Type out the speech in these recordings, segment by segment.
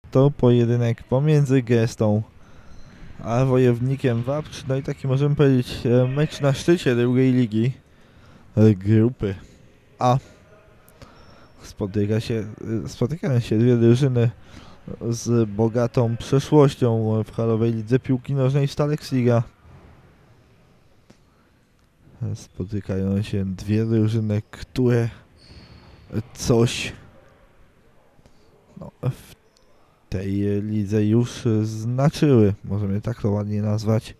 to pojedynek pomiędzy Gestą a Wojownikiem Wapcz. No i taki możemy powiedzieć mecz na szczycie drugiej ligi grupy A. Spotykają się dwie drużyny z bogatą przeszłością w halowej lidze piłki nożnej Staleksliga. Spotykają się dwie drużyny, które coś w tej lidze już znaczyły. Możemy tak to ładnie nazwać.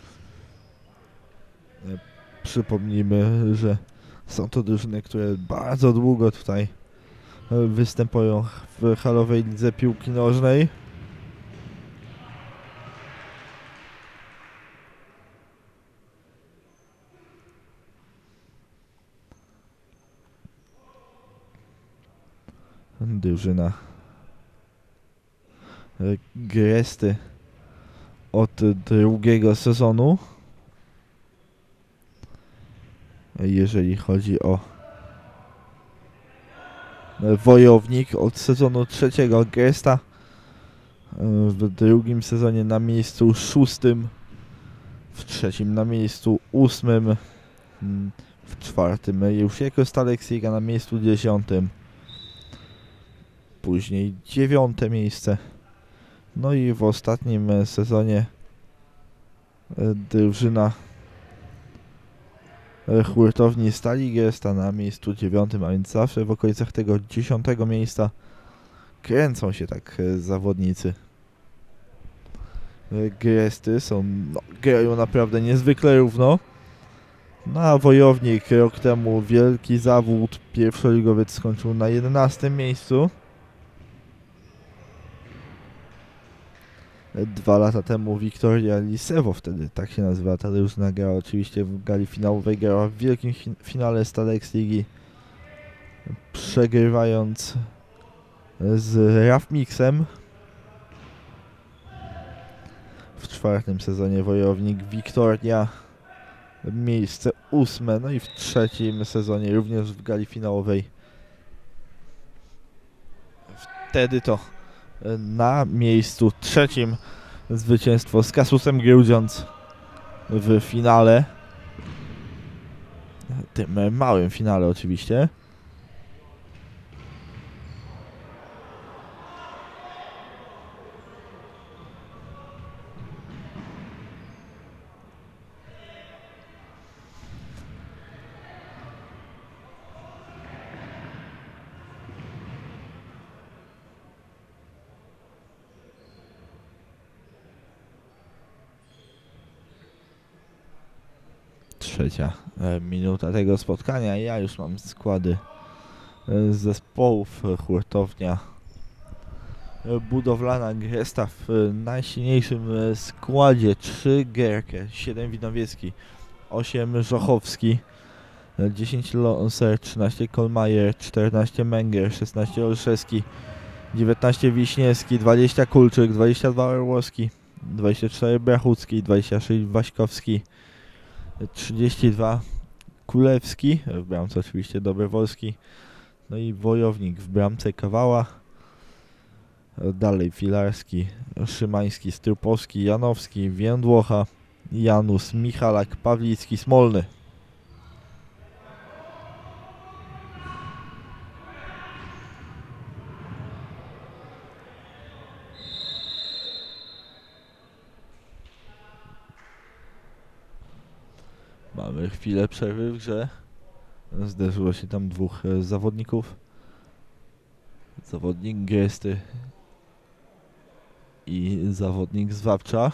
Przypomnijmy, że są to drużyny, które bardzo długo tutaj występują w halowej lidze piłki nożnej. Drużyna Gresty od drugiego sezonu. Jeżeli chodzi o Wojownik od sezonu trzeciego, Gresta w drugim sezonie na miejscu 6, w trzecim na miejscu 8, w czwartym już jako Staleksliga na miejscu 10, później 9 miejsce. No i w ostatnim sezonie drużyna hurtowni Stali Gesta na miejscu 9, a więc zawsze w okolicach tego 10 miejsca kręcą się tak zawodnicy Gresty. Grają naprawdę niezwykle równo. No a Wojownik rok temu wielki zawód, pierwszoligowiec skończył na 11 miejscu. 2 lata temu Wiktoria Lisewo, wtedy tak się nazywa ta drużyna, grała oczywiście w gali finałowej, grała w wielkim finale Stalex Ligi, przegrywając z Rafmixem. W czwartym sezonie Wojownik Wiktoria miejsce 8, no i w trzecim sezonie również w gali finałowej. Wtedy to na miejscu trzecim zwycięstwo z Kasusem Grudziądz w finale, tym małym finale oczywiście. Trzecia minuta tego spotkania. Ja już mam składy zespołów. Hurtownia Budowlana Gresta w najsilniejszym składzie: 3 Gerke, 7 Winowiecki, 8 Żochowski, 10 Lonser, 13 Kolmajer, 14 Menger, 16 Olszewski, 19 Wiśniewski, 20 Kulczyk, 22 Orłowski, 24 Brachucki, 26 Waśkowski, 32 Kulewski, w bramce oczywiście Dobrowolski, no i Wojownik w bramce Kawała, dalej Filarski, Szymański, Strupowski, Janowski, Więdłocha, Janus, Michalak, Pawlicki, Smolny. Mamy chwilę przerwy w grze. Zderzyło się tam dwóch zawodników. Zawodnik Gesty i zawodnik z Wapcza.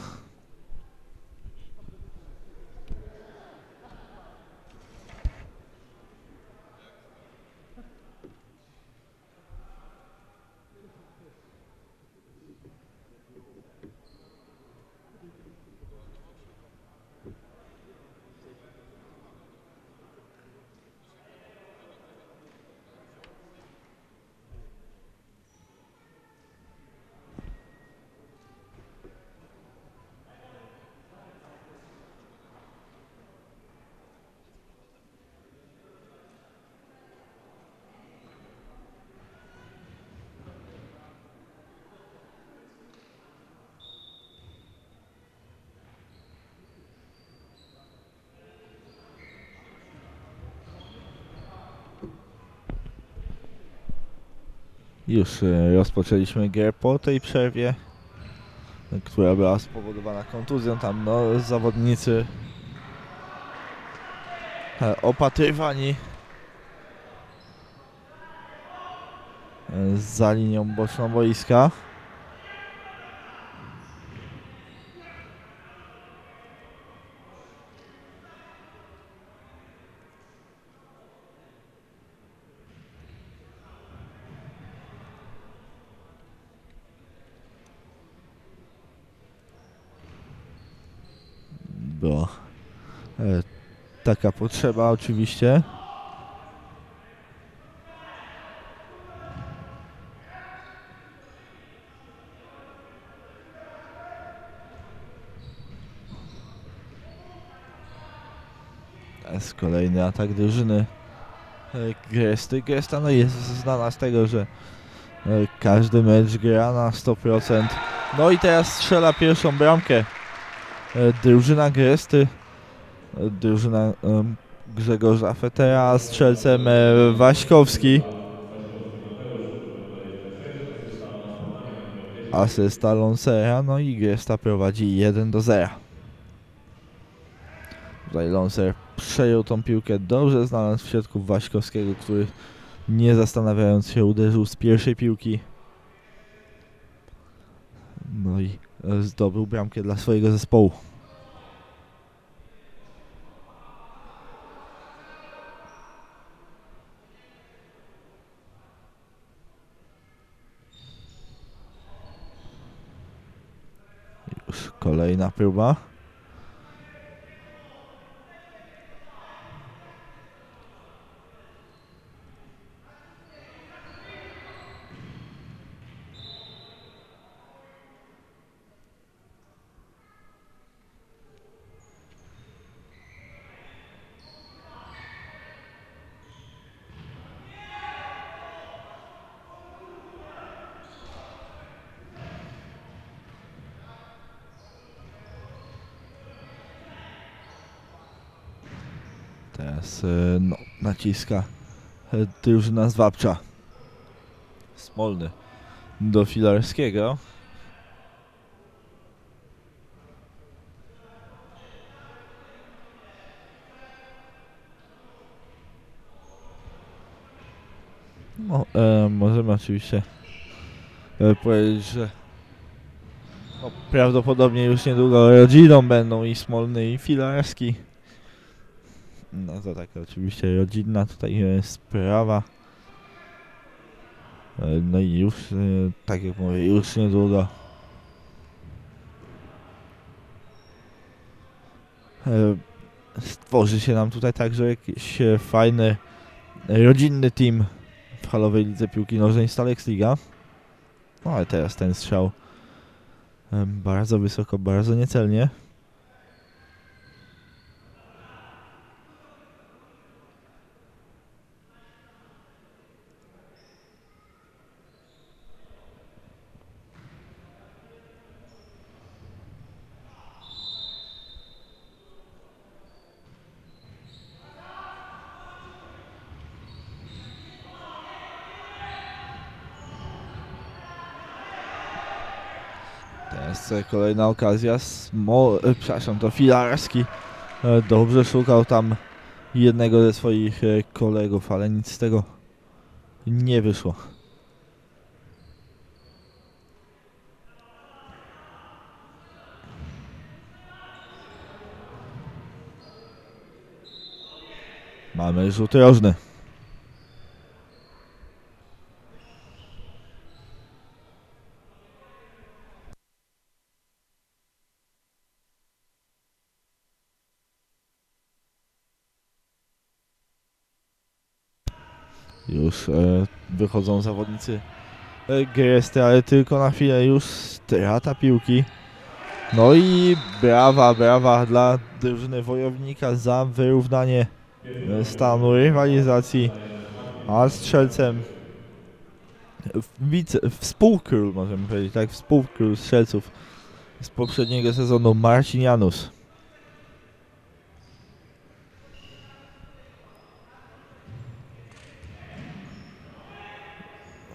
Już rozpoczęliśmy grę po tej przerwie, która była spowodowana kontuzją. Tam no, zawodnicy opatrywani za linią boczną boiska. Była taka potrzeba oczywiście. To jest kolejny atak drużyny Gresty. Gresta no jest znana z tego, że każdy mecz gra na 100%. No i teraz strzela pierwszą bramkę drużyna Gresty. Drużyna Grzegorza Fetera, a strzelcem Waśkowski. Asysta Lonsera, no i Gresta prowadzi 1-0. Tutaj Lonser przejął tą piłkę, dobrze znalazł w środku Waśkowskiego, który nie zastanawiając się uderzył z pierwszej piłki. No i zdobył bramkę dla swojego zespołu. Już kolejna próba. Teraz no, naciska drużyna z Wabcza. Smolny do Filarskiego. No, możemy oczywiście powiedzieć, że no, prawdopodobnie już niedługo rodziną będą i Smolny i Filarski. No to taka oczywiście rodzinna tutaj sprawa. No i już, tak jak mówię, już niedługo stworzy się nam tutaj także jakiś fajny, rodzinny team w halowej lidze piłki nożnej Stalex Liga. No ale teraz ten strzał bardzo wysoko, bardzo niecelnie. Teraz kolejna okazja. Przepraszam, to Filarski dobrze szukał tam jednego ze swoich kolegów, ale nic z tego nie wyszło. Mamy rzut rożny. Już wychodzą zawodnicy Gresty, ale tylko na chwilę. Już strata piłki. No i brawa dla drużyny Wojownika za wyrównanie stanu rywalizacji, a strzelcem współkról, możemy powiedzieć, tak, współkról strzelców z poprzedniego sezonu, Marcin Janus.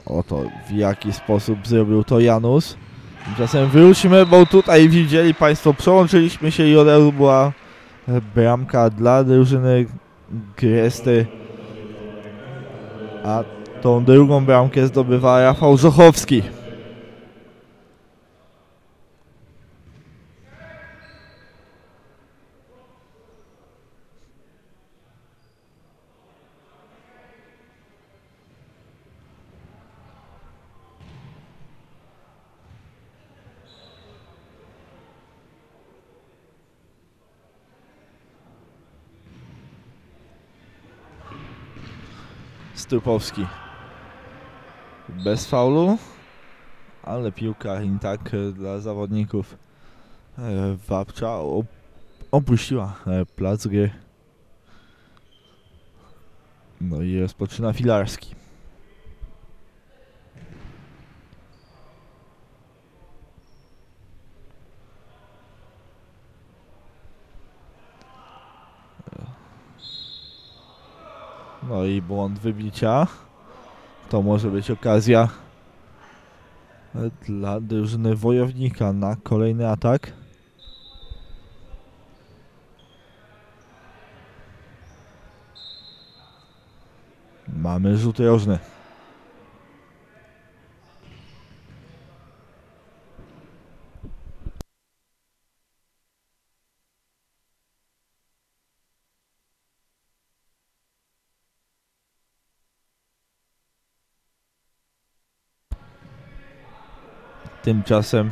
Oto w jaki sposób zrobił to Janus. Tymczasem wróćmy, bo tutaj widzieli Państwo, przełączyliśmy się i od razu była bramka dla drużyny Gresty. A tą drugą bramkę zdobywa Rafał Żochowski. Strupowski bez faulu, ale piłka i tak dla zawodników Wapcza opuściła plac gry. No i rozpoczyna Filarski. No i błąd wybicia. To może być okazja dla drużyny Wojownika na kolejny atak. Mamy rzut rożny. Tymczasem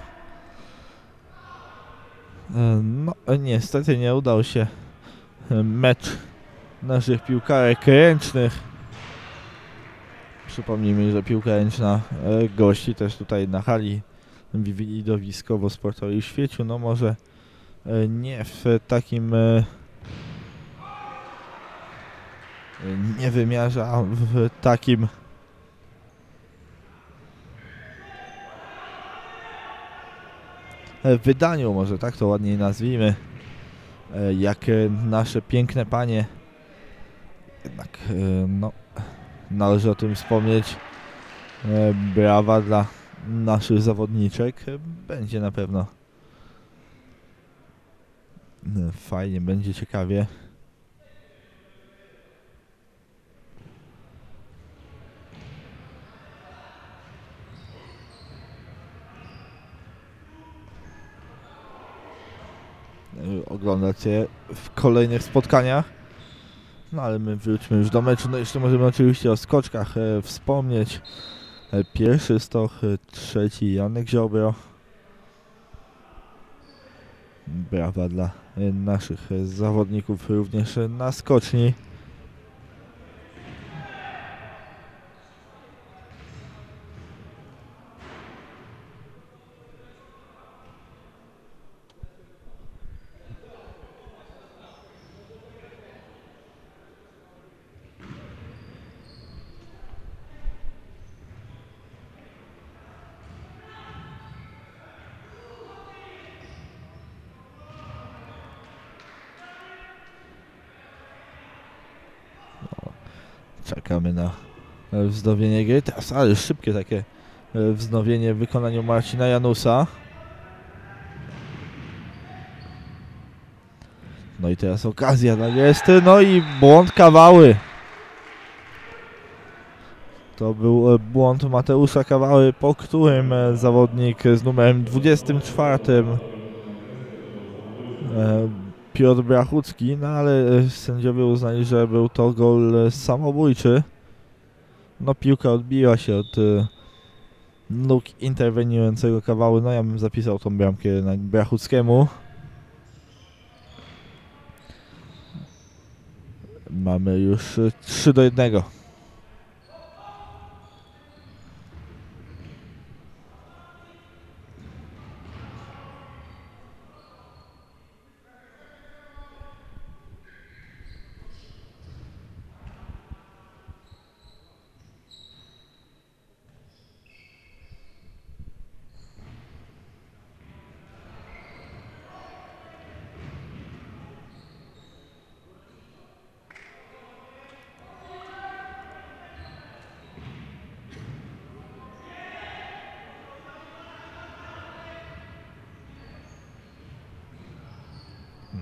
no niestety nie udał się mecz naszych piłkarek ręcznych. Przypomnijmy, że piłka ręczna gości też tutaj na hali widowiskowo-sportowej w Świeciu. No może nie w takim nie wymiarze, a w takim wydaniu, może tak to ładniej nazwijmy, jak nasze piękne panie. Jednak no, należy o tym wspomnieć. Brawa dla naszych zawodniczek. Będzie na pewno fajnie, będzie ciekawie. Oglądać je w kolejnych spotkaniach. No ale my wróćmy już do meczu. No jeszcze możemy oczywiście o skoczkach wspomnieć. Pierwszy stoch, trzeci Janek Ziobro. Brawa dla naszych zawodników również na skoczni. Czekamy na wznowienie gry. Teraz, ale szybkie takie wznowienie w wykonaniu Marcina Janusa. No i teraz okazja dla Gresty. No i błąd Kawały. To był błąd Mateusza Kawały, po którym zawodnik z numerem 24 Piotr Brachucki, no ale sędziowie uznali, że był to gol samobójczy. No piłka odbiła się od nóg interweniującego Kawały. No ja bym zapisał tą bramkę na Brachuckiemu. Mamy już 3-1.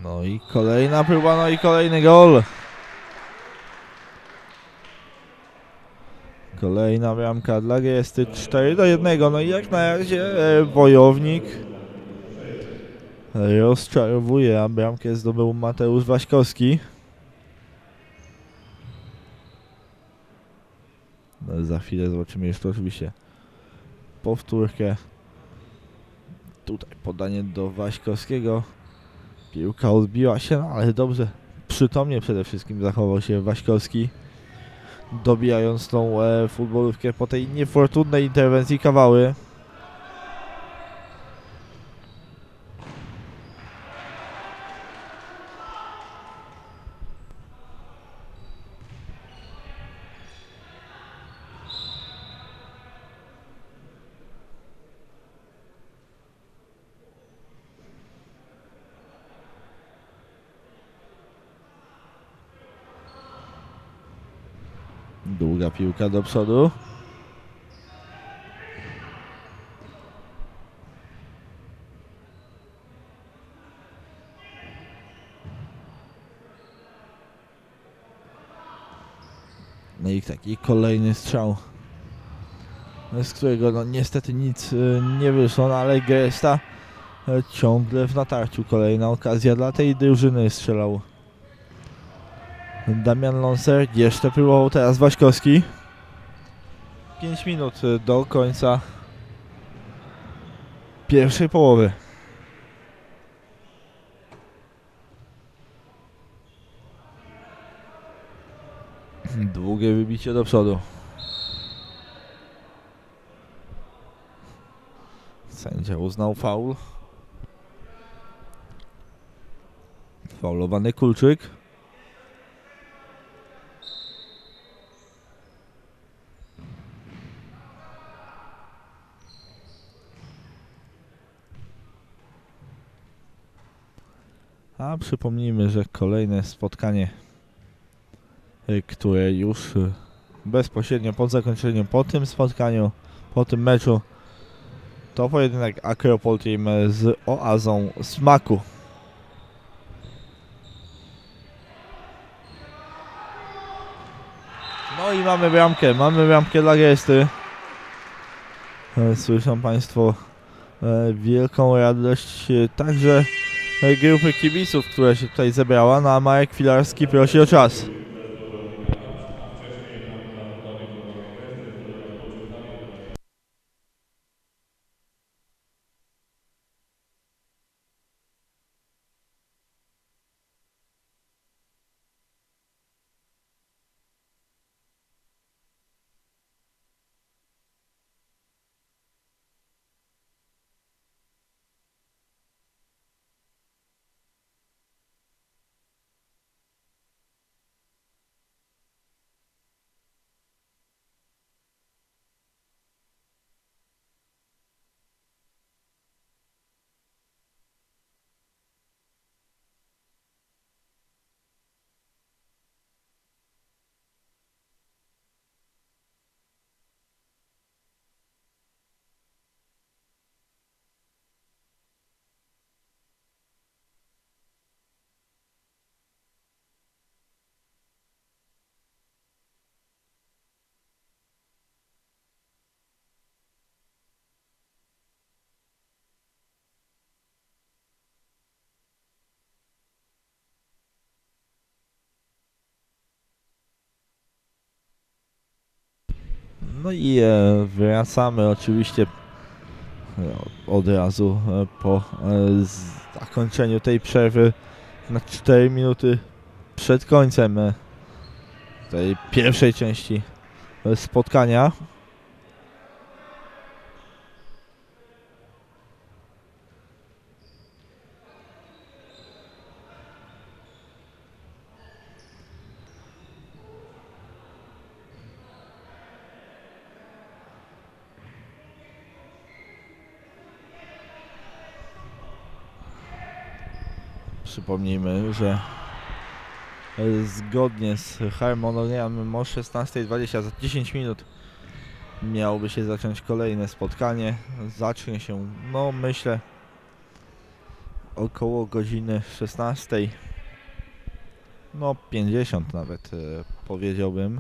No i kolejna próba, no i kolejny gol. Kolejna bramka dla Gesty, 4-1. No i jak na razie Wojownik rozczarowuje, a bramkę zdobył Mateusz Waśkowski. No, za chwilę zobaczymy jeszcze oczywiście powtórkę. Tutaj podanie do Waśkowskiego. Piłka odbiła się, no ale dobrze, przytomnie przede wszystkim zachował się Waśkowski, dobijając tą futbolówkę po tej niefortunnej interwencji Kawały. Długa piłka do przodu. No i taki kolejny strzał, z którego no niestety nic nie wyszło, no ale Gesta ciągle w natarciu. Kolejna okazja dla tej drużyny, strzelał Damian Lonser, jeszcze próbował teraz Waśkowski. 5 minut do końca pierwszej połowy. Długie wybicie do przodu. Sędzia uznał faul. Faulowany Kulczyk. A przypomnijmy, że kolejne spotkanie, które już bezpośrednio po zakończeniu, po tym spotkaniu, po tym meczu, to pojedynek Akropol Team z Oazą Smaku. No i mamy bramkę dla Gesty. Słyszą Państwo wielką radość także grupy kibiców, która się tutaj zebrała, no a Marek Filarski prosi o czas. No i wracamy oczywiście od razu po zakończeniu tej przerwy na 4 minuty przed końcem tej pierwszej części spotkania. Przypomnijmy, że zgodnie z harmonogramem o 16:20 za 10 minut miałoby się zacząć kolejne spotkanie. Zacznie się, no myślę, około godziny 16. No 50 nawet powiedziałbym.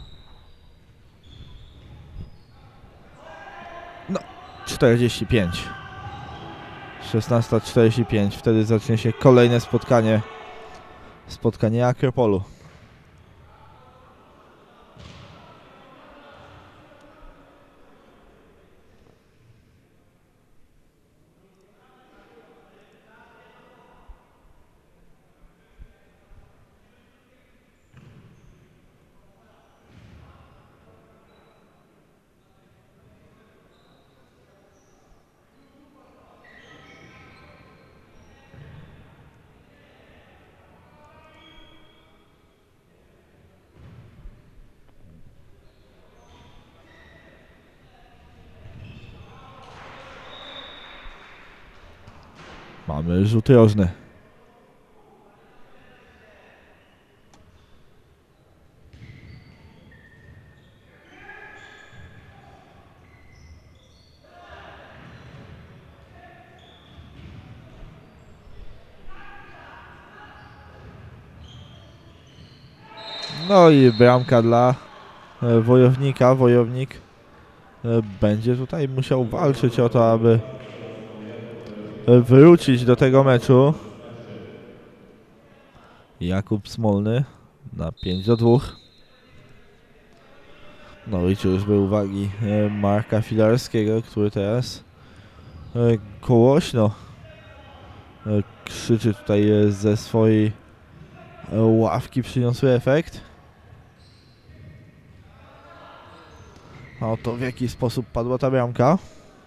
No 45. 16:45. Wtedy zacznie się kolejne spotkanie. Spotkanie Akropolu. Mamy rzut rożny. No i bramka dla Wojownika. Wojownik będzie tutaj musiał walczyć o to, aby wrócić do tego meczu. Jakub Smolny na 5:2. No i tu już były uwagi Marka Filarskiego, który teraz głośno krzyczy tutaj ze swojej ławki, przyniosły efekt. A oto w jaki sposób padła ta bramka.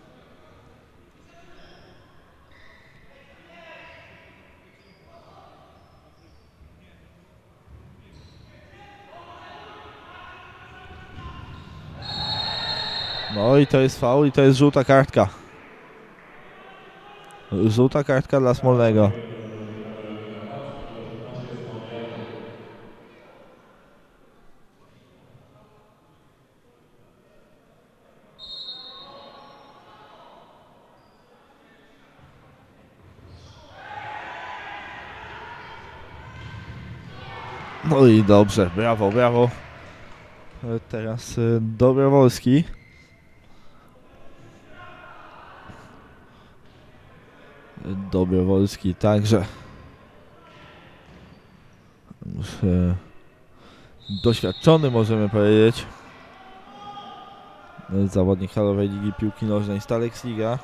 No i to jest faul i to jest żółta kartka. Żółta kartka dla Smolnego. No i dobrze, brawo, brawo. Teraz Dobrowolski. Dobrowolski także już doświadczony, możemy powiedzieć, zawodnik halowej ligi piłki nożnej Stalex Liga.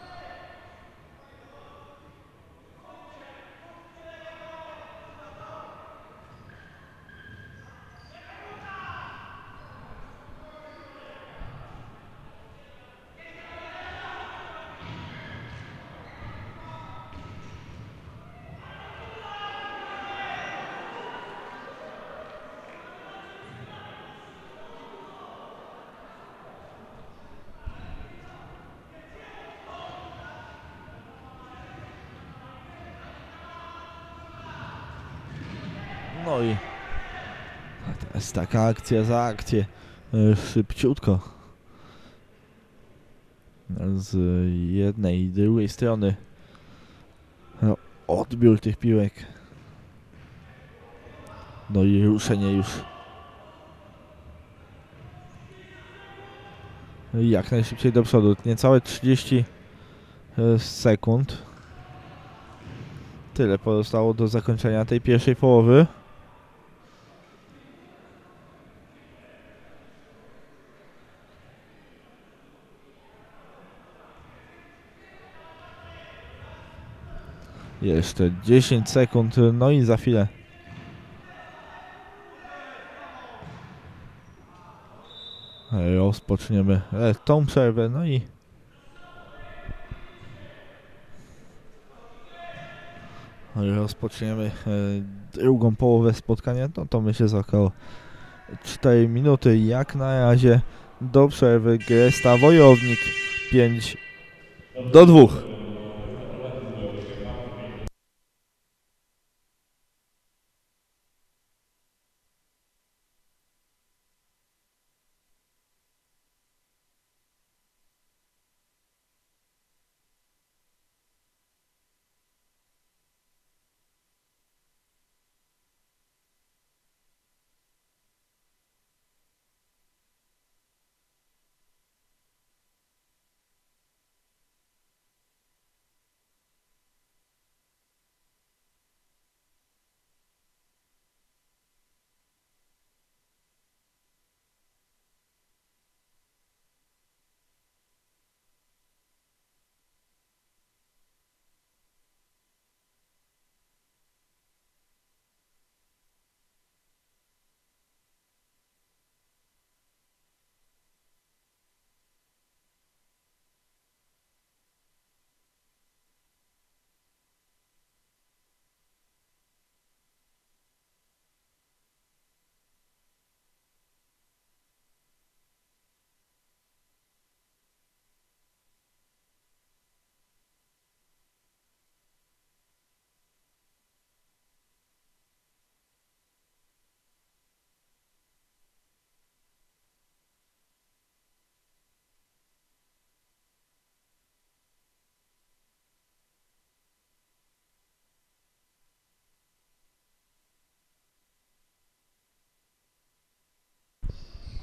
No i teraz taka akcja za akcję, szybciutko z jednej i drugiej strony odbiór tych piłek. No i ruszenie już jak najszybciej do przodu. Niecałe 30 sekund. Tyle pozostało do zakończenia tej pierwszej połowy. Jeszcze 10 sekund, no i za chwilę rozpoczniemy tą przerwę, no i rozpoczniemy drugą połowę spotkania. No to myślę za około 4 minuty. Jak na razie do przerwy Gresta Wojownik 5:2.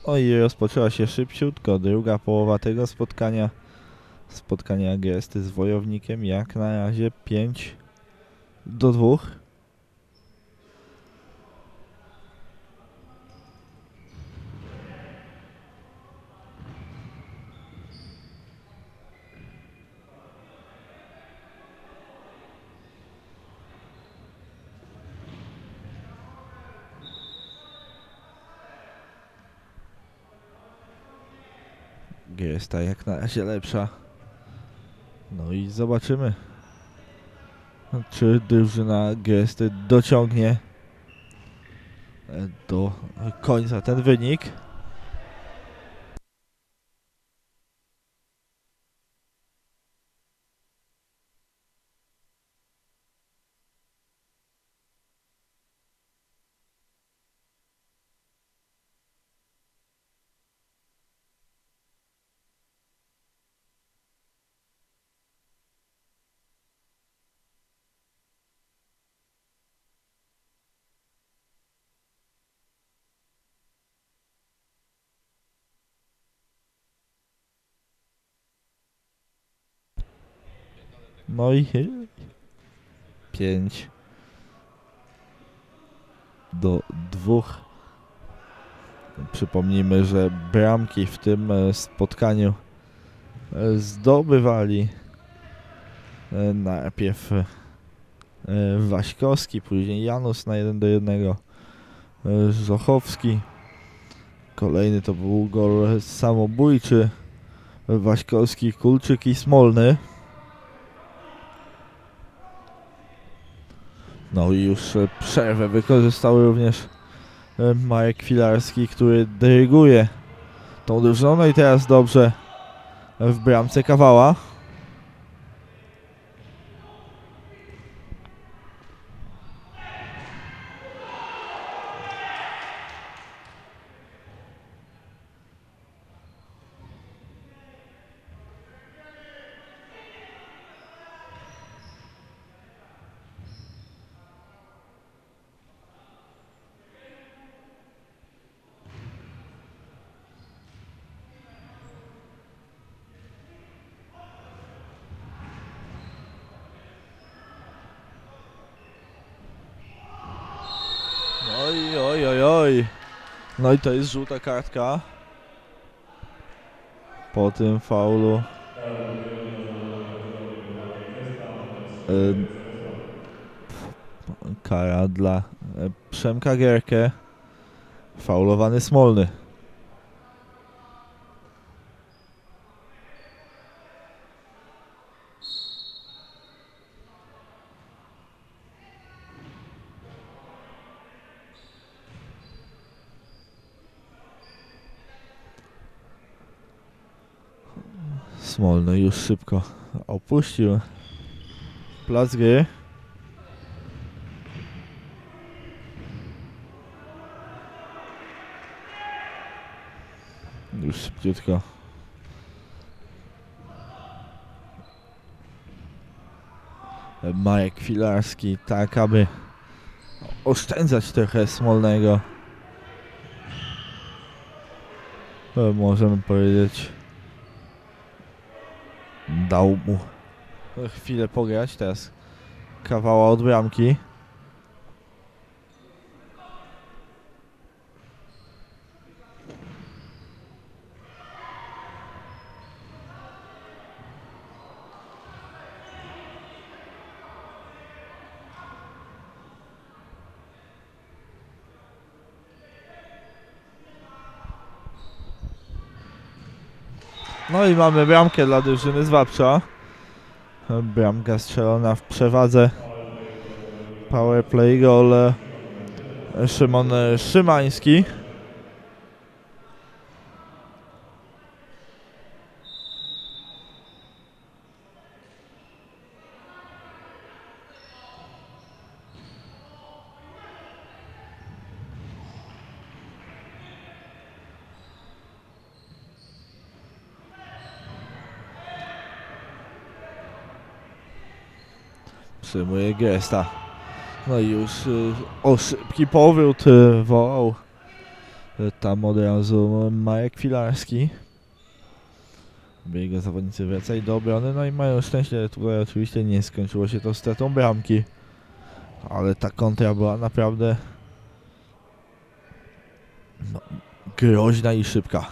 No i rozpoczęła się szybciutko druga połowa tego spotkania. Spotkania Gesty z Wojownikiem, jak na razie 5-2. Gesta jak na razie lepsza. No i zobaczymy, czy drużyna Gesty dociągnie do końca ten wynik. No i 5-2. Przypomnijmy, że bramki w tym spotkaniu zdobywali najpierw Waśkowski, później Janus na 1-1, Żochowski. Kolejny to był gol samobójczy, Waśkowski, Kulczyk i Smolny. No i już przerwę wykorzystał również Marek Filarski, który dyryguje tą drużyną. No i teraz dobrze w bramce Kawała. Oj. No i to jest żółta kartka po tym faulu. Kara dla Przemka Gierkę. Faulowany Smolny. Smolny już szybko opuścił plac gry. Już szybciutko Marek Filarski, tak aby oszczędzać trochę Smolnego. Możemy powiedzieć, dał mu chwilę pograć. Teraz Kawała od bramki. No i mamy bramkę dla drużyny z Wapcza. Bramka strzelona w przewadze. Power play goal Szymon Szymański. Przyjmuje gesta. No i już o szybki powrót wołał Tam od razu Marek Filarski. Jego zawodnicy wracają do obrony, no i mają szczęście, tutaj oczywiście nie skończyło się to stratą bramki. Ale ta kontra była naprawdę groźna i szybka.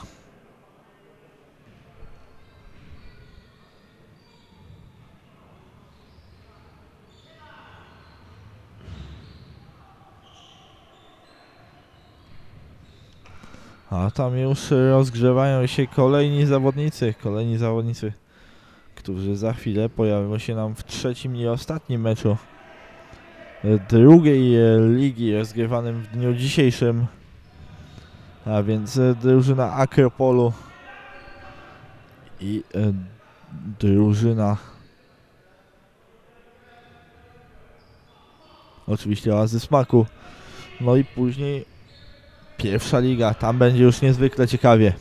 A tam już rozgrzewają się kolejni zawodnicy, którzy za chwilę pojawią się nam w trzecim i ostatnim meczu drugiej ligi rozgrywanym w dniu dzisiejszym. A więc drużyna Akropolu i drużyna oczywiście Oazy Smaku. No i później pierwsza liga, tam będzie już niezwykle ciekawie.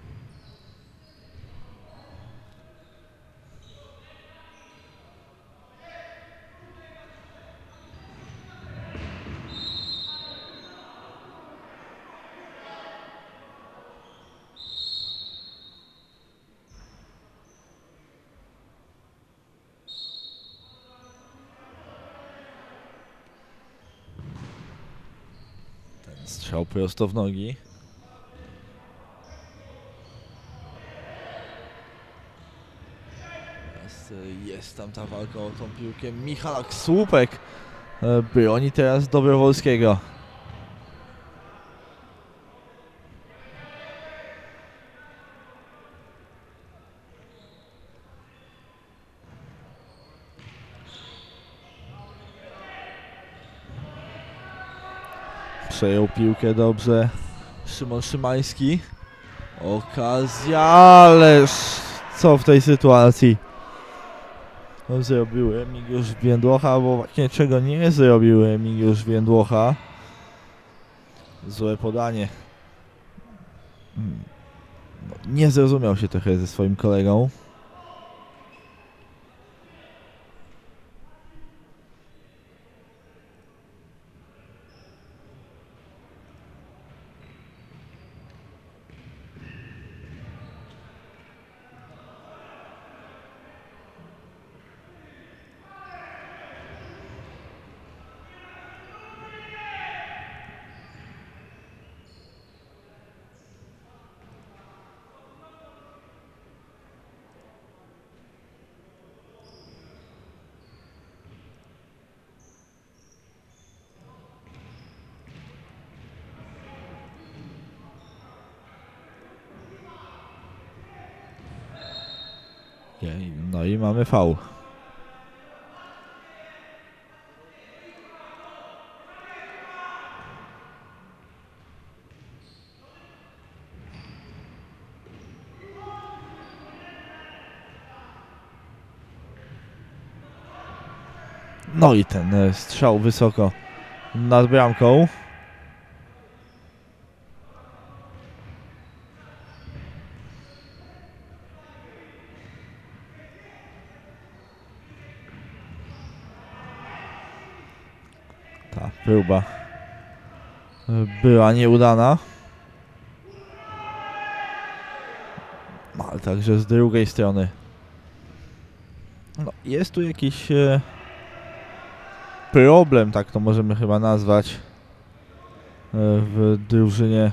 Strzał prosto w nogi. Jest tam ta walka o tą piłkę. Michalak Słupek broni teraz Dobrowolskiego. Przejął piłkę dobrze Szymon Szymański. Okazja, ależ co w tej sytuacji zrobił Remigiusz Więdłocha, bo właśnie czego nie zrobił Remigiusz Więdłocha. Złe podanie. Nie zrozumiał się trochę ze swoim kolegą. No i mamy faul. No i ten strzał wysoko nad bramką. Ta próba była nieudana. Ale także z drugiej strony no, jest tu jakiś problem, tak to możemy chyba nazwać, w drużynie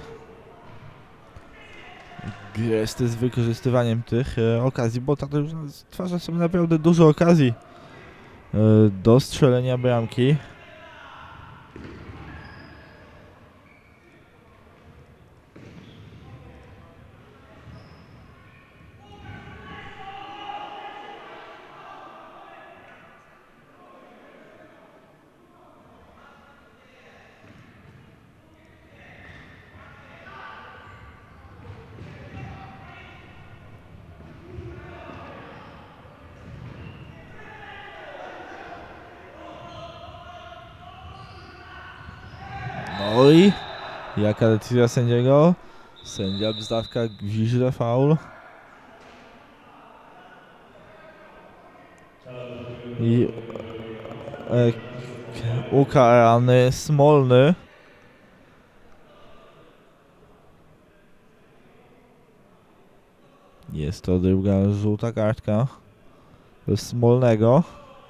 Gresty z wykorzystywaniem tych okazji, bo ta drużyna stwarza sobie naprawdę dużo okazji do strzelenia bramki. No i jaka decyzja sędziego? Sędzia Bzdawka gwizdże faul. I ukarany Smolny. Jest to druga żółta kartka Smolnego.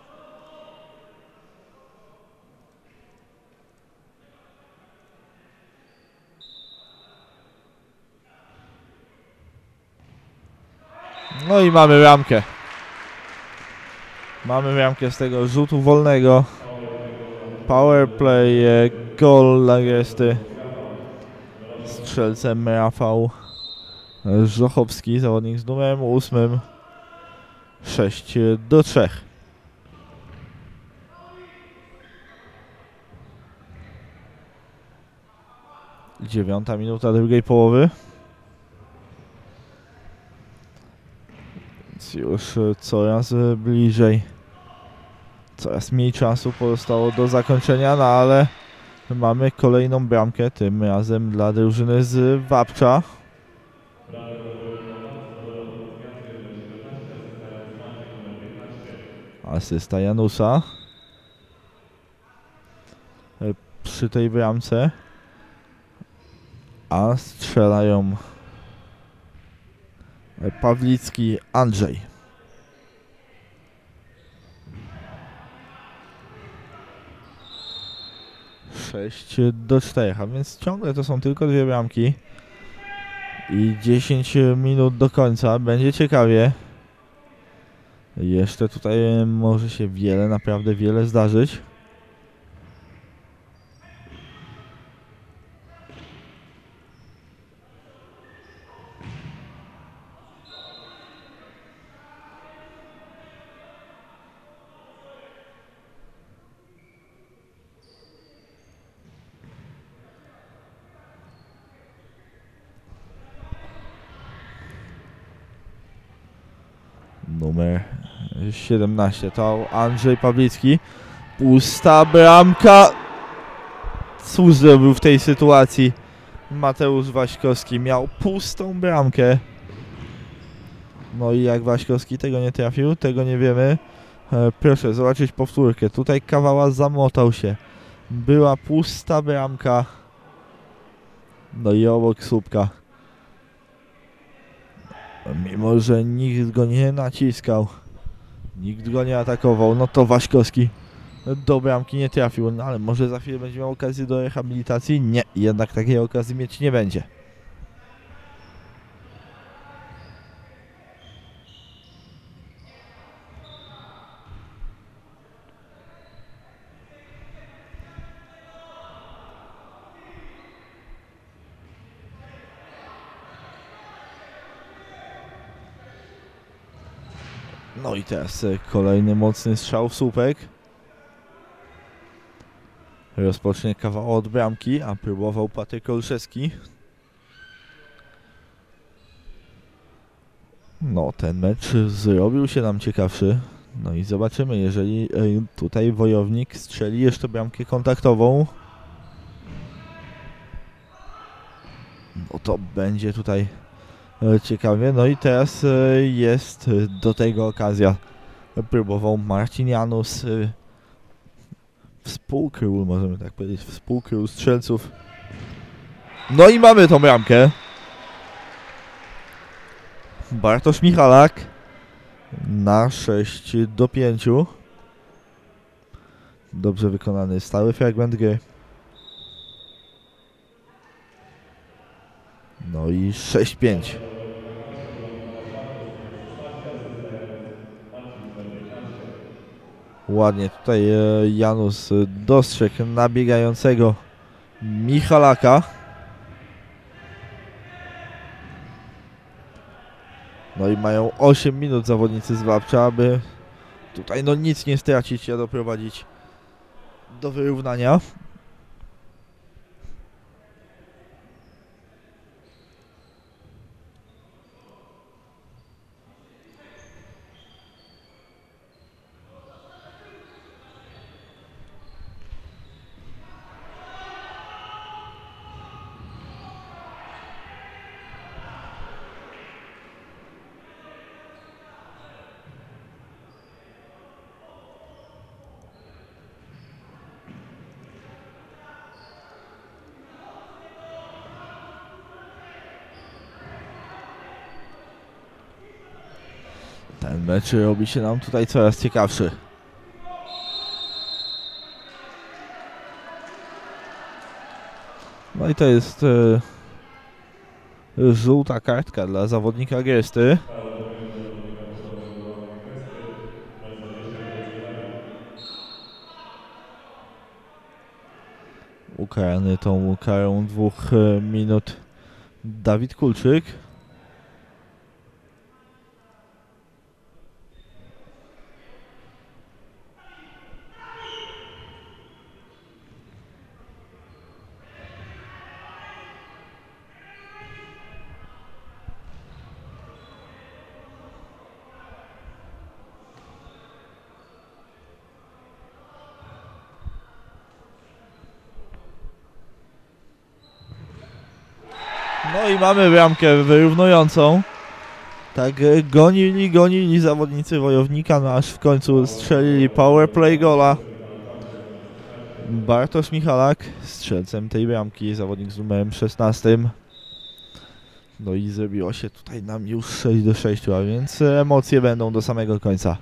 No i mamy ramkę. Mamy ramkę z tego rzutu wolnego. Power play, gol dla Agresty. Strzelcem Rafał Żochowski, zawodnik z numerem 8. 6-3. Dziewiąta minuta drugiej połowy. Więc już coraz bliżej. Coraz mniej czasu pozostało do zakończenia, no ale mamy kolejną bramkę, tym razem dla drużyny z Wabcza. Asysta Janusa przy tej bramce, a strzelają Pawlicki, Andrzej. Sześć do 4, a więc ciągle to są tylko dwie bramki i 10 minut do końca. Będzie ciekawie. Jeszcze tutaj może się wiele, naprawdę wiele zdarzyć. Numer 17 to Andrzej Pawlicki. Pusta bramka. Cóż zrobił w tej sytuacji Mateusz Waśkowski? Miał pustą bramkę. No i jak Waśkowski tego nie trafił, tego nie wiemy. Proszę zobaczyć powtórkę. Tutaj Kawała zamotał się. Była pusta bramka. No i obok słupka. Mimo że nikt go nie naciskał, nikt go nie atakował, no to Waśkowski do bramki nie trafił. No ale może za chwilę będzie miał okazję do rehabilitacji? Nie, jednak takiej okazji mieć nie będzie. No i teraz kolejny mocny strzał w słupek. Rozpocznie kawał od bramki, a próbował Patryk Olszewski. No, ten mecz zrobił się nam ciekawszy. No i zobaczymy, jeżeli tutaj Wojownik strzeli jeszcze bramkę kontaktową. No to będzie tutaj ciekawie. No i teraz jest do tego okazja. Próbował Marcin Janus, współkról, możemy tak powiedzieć, współkról strzelców. No i mamy tą bramkę. Bartosz Michalak na 6-5. Dobrze wykonany stały fragment gry. No i 6-5. Ładnie tutaj Janus dostrzegł nabiegającego Michalaka. No i mają 8 minut zawodnicy z Wabcza, aby tutaj no nic nie stracić, a doprowadzić do wyrównania. Ten mecz robi się nam tutaj coraz ciekawszy. No i to jest żółta kartka dla zawodnika Gesty. Faul dokonany zawodnika podstawowej wywołanej kwesty. Mecz 20 dalej. Ukarany tą karą 2 minut Dawid Kulczyk. No i mamy bramkę wyrównującą. Tak gonili zawodnicy Wojownika, no aż w końcu strzelili powerplay gola. Bartosz Michalak, strzelcem tej bramki, zawodnik z numerem 16. No i zrobiło się tutaj nam już 6-6, a więc emocje będą do samego końca.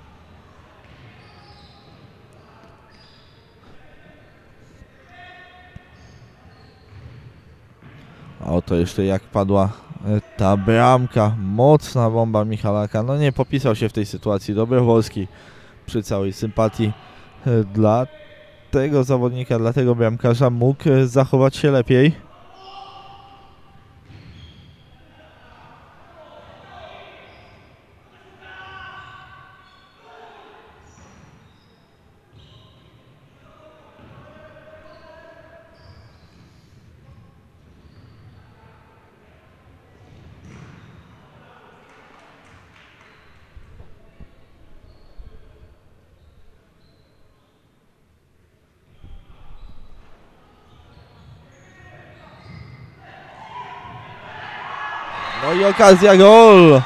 A oto jeszcze jak padła ta bramka, mocna bomba Michalaka. No nie popisał się w tej sytuacji Dobrowolski, przy całej sympatii dla tego zawodnika, dla tego bramkarza mógł zachować się lepiej. No i okazja, gol!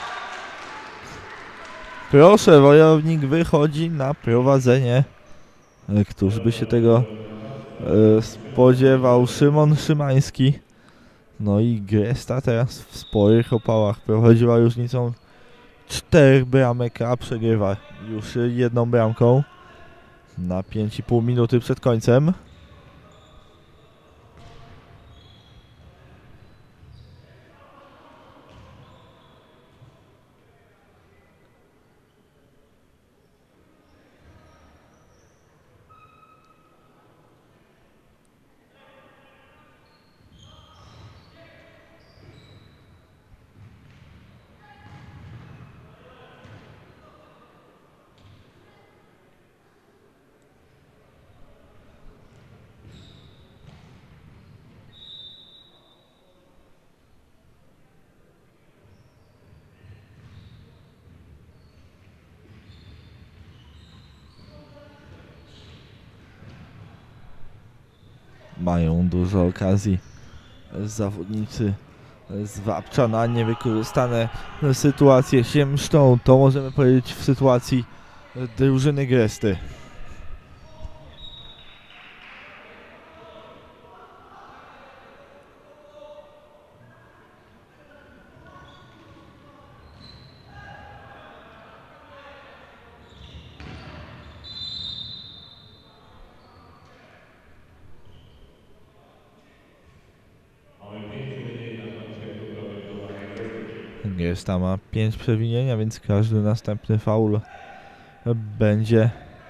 Proszę, Wojownik wychodzi na prowadzenie. Któż by się tego spodziewał? Szymon Szymański. No i Gesta teraz w sporych opałach prowadziła różnicą 4 bramek, a przegrywa już 1 bramką na 5,5 minuty przed końcem. Mają dużo okazji zawodnicy z Wapcza na niewykorzystane sytuacje się mszczą. To możemy powiedzieć w sytuacji drużyny Gesty. Mamy 5 przewinień na stanowiskach podstawowej wywołanej kwesty. Gesta ma 5 przewinienia, więc każdy następny faul będzie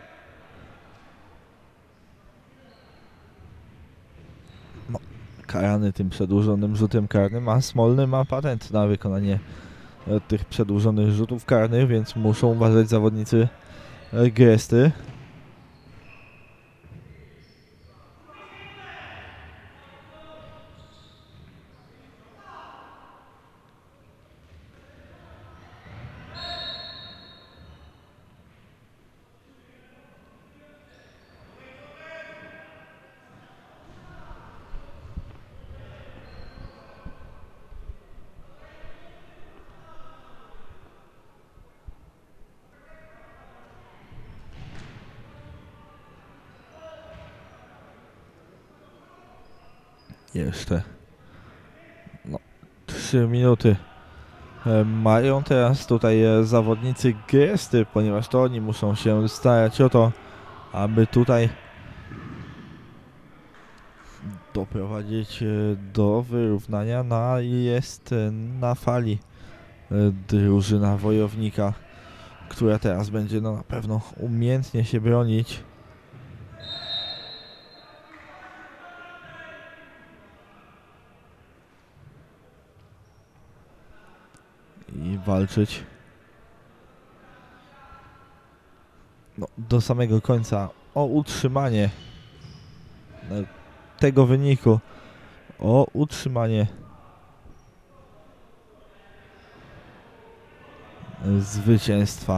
karany tym przedłużonym rzutem karnym, a Smolny ma patent na wykonanie tych przedłużonych rzutów karnych, więc muszą uważać zawodnicy Gesty. Jeszcze 3 minuty mają teraz tutaj zawodnicy Gesty, ponieważ to oni muszą się starać o to, aby tutaj doprowadzić do wyrównania. No i jest na fali drużyna Wojownika, która teraz będzie no na pewno umiejętnie się bronić. I walczyć no, do samego końca o utrzymanie tego wyniku, o utrzymanie zwycięstwa.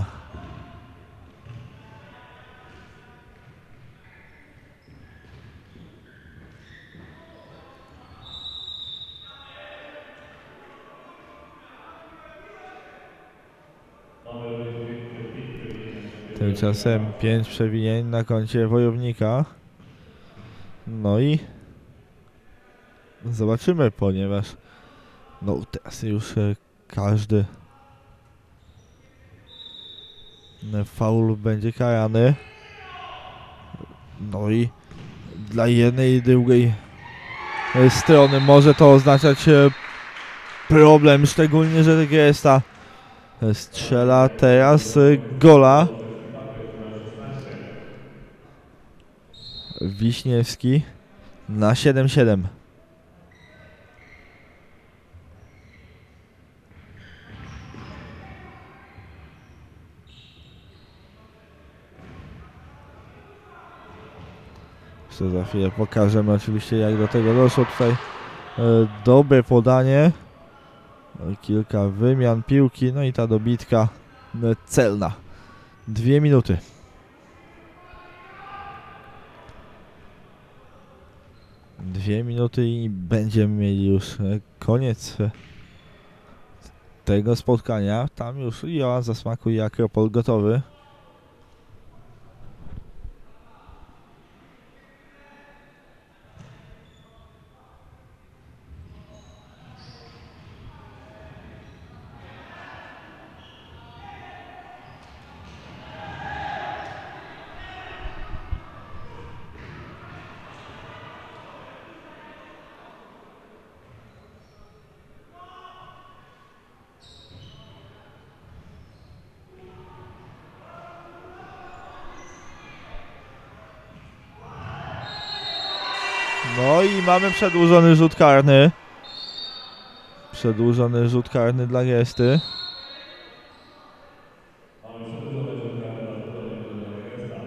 Mamy pięć przewinień. Tymczasem 5 przewinień na koncie Wojownika. No i zobaczymy, ponieważ no teraz już każdy faul będzie karany. No i dla jednej i drugiej strony może to oznaczać problem, szczególnie, że Gesta strzela teraz gola. Wiśniewski na 7-7. Jeszcze za chwilę pokażemy oczywiście, jak do tego doszło. Tutaj dobre podanie, kilka wymian piłki, no i ta dobitka celna. 2 minuty. Dwie minuty i będziemy mieli już koniec tego spotkania. Tam już Joan Zasmaku i Akropol gotowy. No i mamy przedłużony rzut karny. Przedłużony rzut karny dla Gesty. Mamy przedłużony rzut karny dla drużyny Gesta.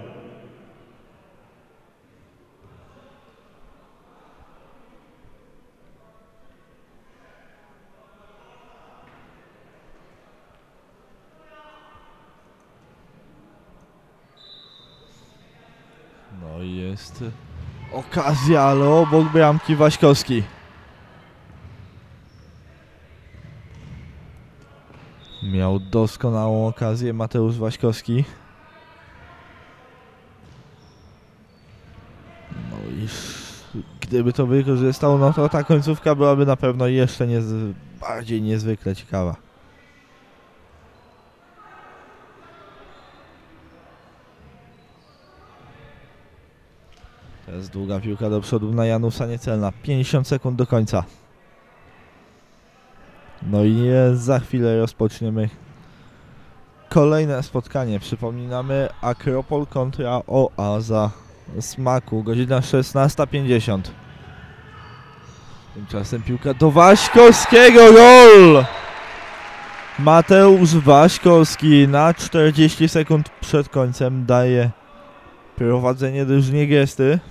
No i jest okazja, ale obok bramki Waśkowski. Miał doskonałą okazję Mateusz Waśkowski. No i gdyby to wykorzystał, no to ta końcówka byłaby na pewno jeszcze bardziej niezwykle ciekawa. Teraz długa piłka do przodu na Janusa, niecelna. 50 sekund do końca. No i za chwilę rozpoczniemy kolejne spotkanie. Przypominamy, Akropol kontra Oaza Smaku. Godzina 16:50. Tymczasem piłka do Waśkowskiego. Gol! Mateusz Waśkowski na 40 sekund przed końcem daje prowadzenie drużynie Gesty.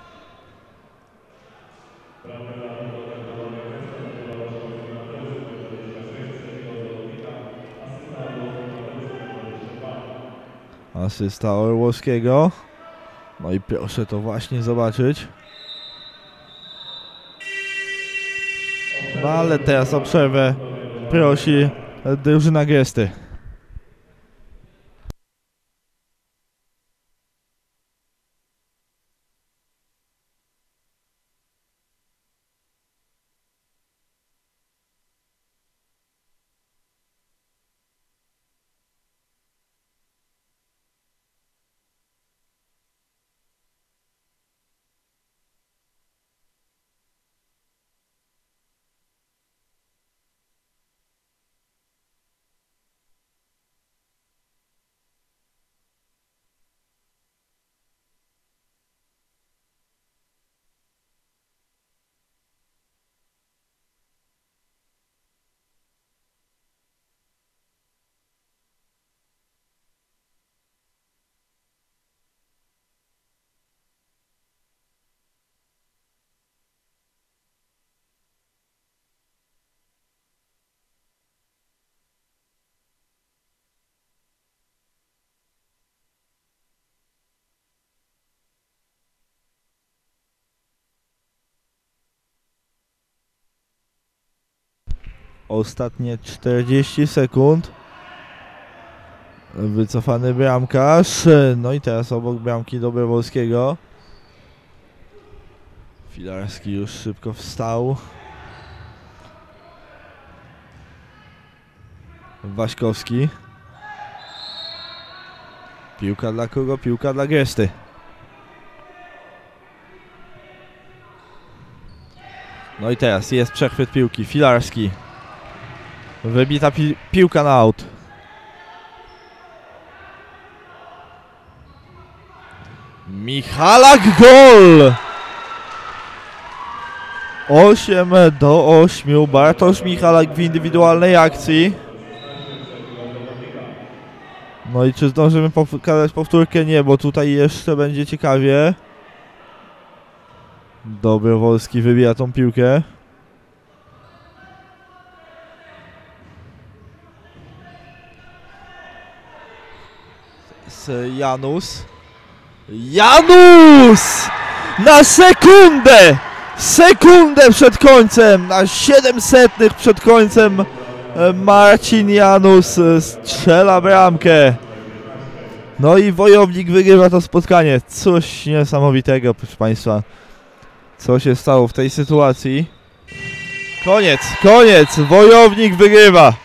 Asysta Orłowskiego. No i proszę to właśnie zobaczyć. No ale teraz o przerwę prosi drużyna Gesty. Ostatnie 40 sekund. Wycofany bramkarz. No i teraz obok bramki Dobrowolskiego. Filarski już szybko wstał. Waśkowski. Piłka dla kogo? Piłka dla Gesty. No i teraz jest przechwyt piłki. Filarski. Wybita piłka na aut. Michalak gol! 8-8. Bartosz Michalak w indywidualnej akcji. No i czy zdążymy pokazać powtórkę? Nie, bo tutaj jeszcze będzie ciekawie. Dobrowolski wybija tą piłkę. Janus. Janus! Na sekundę! Sekundę przed końcem! Na 700 przed końcem Marcin Janus strzela bramkę. No i Wojownik wygrywa to spotkanie. Coś niesamowitego, proszę Państwa. Co się stało w tej sytuacji? Koniec! Wojownik wygrywa!